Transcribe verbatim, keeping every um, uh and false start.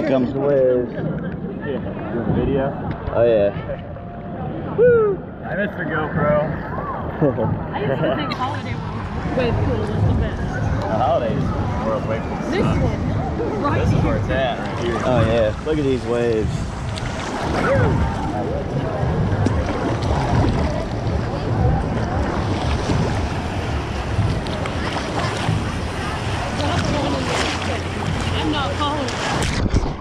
Here comes the waves. Yeah. Doing video? Oh yeah. Woo! I missed the GoPro. I used to think holiday wave pool was the best. The holidays were away from the This sun. one, right This is here. where it's at, right here. Oh yeah. Look at these waves. I'm not calling it.